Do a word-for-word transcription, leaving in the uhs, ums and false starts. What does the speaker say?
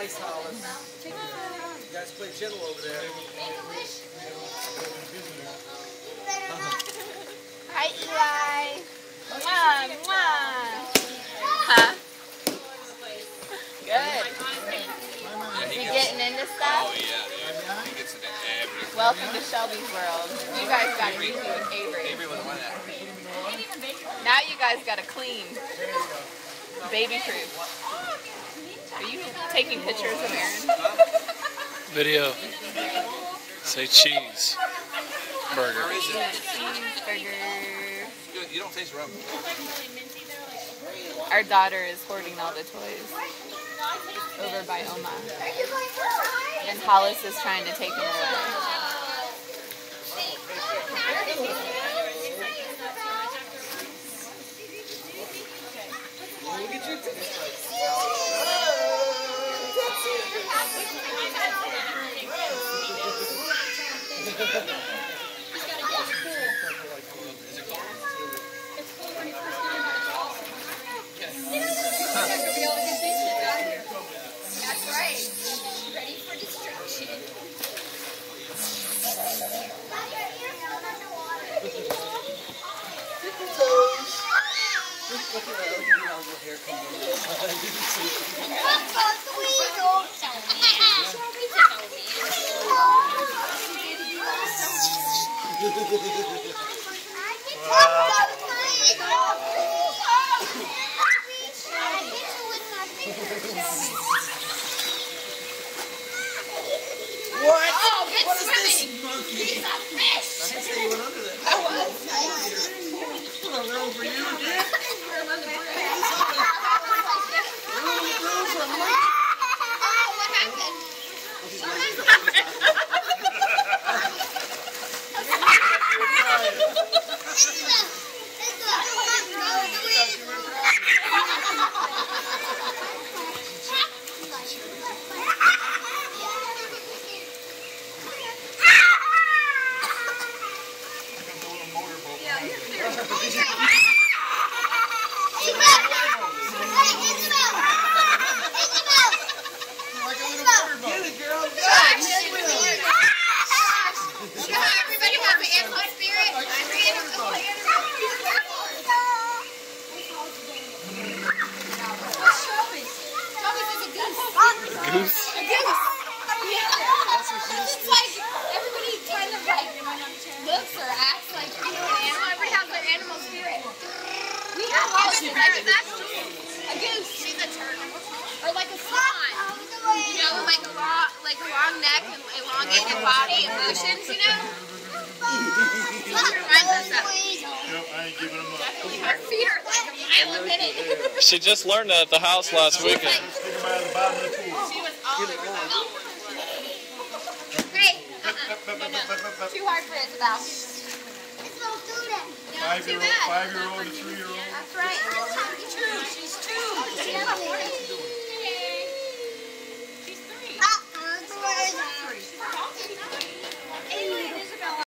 nice, Hollis. You guys play gentle over there. Hi, Eli. Mwah, mwah. Huh? Good. Is he getting into stuff? Oh, yeah. He gets into everything. Welcome to Shelby's world. You guys got it easy with Avery. Avery was one that. Now you guys got to clean. Baby proof. Are you taking pictures of Aaron? Video. Say cheese. Burger. Cheeseburger. You don't taste rum. Our daughter is hoarding all the toys over by Oma. And Hollis is trying to take them away. Look at your That's right. Ready for destruction. Look at that. Look at how little hair comes over the side. What? Oh, good what swimming. Is this monkey? He's a fish. I didn't say you went under that. I was. Put a room for you, dude. We're on the bridge. Oh, what happened? What Goose. A goose. Yeah. It's like everybody kind of like looks or acts like you know an animal. Everybody has their animal spirit. We have all of it. Like that's a goose. She's a turtle. Or like a swan. You know, like a long, like a long neck and elongated body and motions. You know. It reminds us of. Yep, I ain't giving them up. Definitely, our feet are like a mile a minute. She just learned that at the house last weekend. Stick them out of the bottom of the pool. She was all over that. Hey, uh-uh. No, no. Too hard for Isabel. Isabel, do that. No, too Five-year-old, bad. five-year-old.